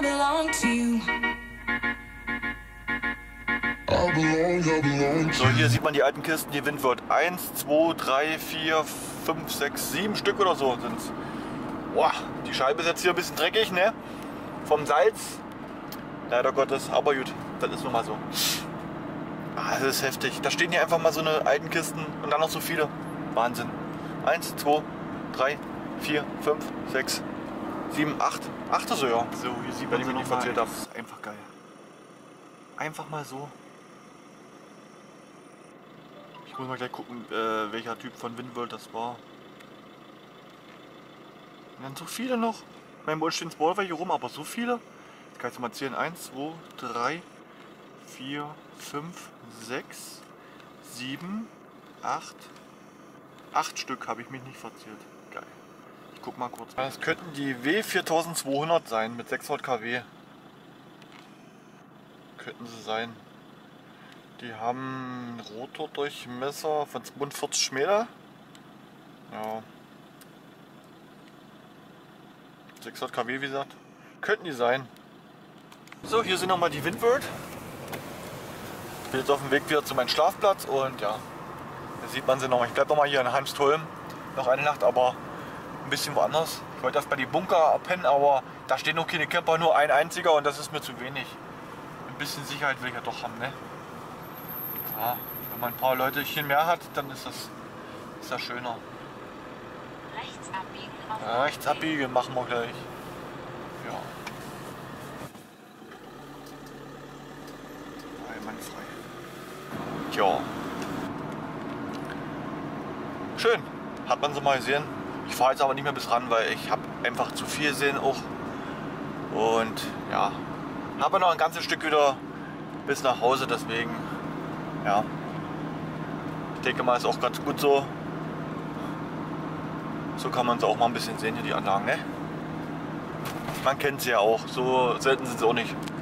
I belong to you. So, hier sieht man die alten Kisten, die Windward. 1, 2, 3, 4, 5, 6, 7 Stück oder so sind's. Boah, die Scheibe ist jetzt hier ein bisschen dreckig, ne? Vom Salz. Leider Gottes, aber gut, das ist nun mal so. Ah, das ist heftig. Da stehen hier einfach mal so eine alten Kisten und dann noch so viele. Wahnsinn. 1, 2, 3, 4, 5, 6, 7, 8. 8 so, ja. So, hier sieht man, die ich nicht verzählt habe. Das ist einfach geil. Einfach mal so. Ich muss mal gleich gucken, welcher Typ von Windworld das war. Und dann so viele noch. Mein Boot stehen Spawner welche rum, aber so viele. Jetzt kann ich mal zählen. 1, 2, 3, 4, 5, 6, 7, 8. 8 Stück habe ich mich nicht verzählt. Geil. Ich guck mal kurz. Das könnten die W4200 sein mit 600 kW. Könnten sie sein. Die haben einen Rotordurchmesser von 42 Meter. Ja. 600 kW, wie gesagt. Könnten die sein. So, hier sind nochmal die Windward. Ich bin jetzt auf dem Weg wieder zu meinem Schlafplatz und ja, da sieht man sie nochmal. Ich bleibe nochmal hier in Hanstholm. Noch eine Nacht, aber ein bisschen woanders. Ich wollte erst bei die Bunker pennen, aber da stehen noch keine Camper, nur ein einziger und das ist mir zu wenig. Ein bisschen Sicherheit will ich ja doch haben, ne? Ja, wenn man ein paar Leutechen mehr hat, dann ist das schöner. Rechts abbiegen auf Ja, rechts abbiegen machen wir gleich. Ja. Einwandfrei. Tja. Schön. Hat man sie mal gesehen. Ich fahre jetzt aber nicht mehr bis ran, weil ich habe einfach zu viel gesehen auch. Und ja, habe noch ein ganzes Stück wieder bis nach Hause, deswegen ja. Ich denke mal, ist auch ganz gut so. So kann man es auch mal ein bisschen sehen hier, die Anlagen, ne? Man kennt sie ja auch, so selten sind sie auch nicht.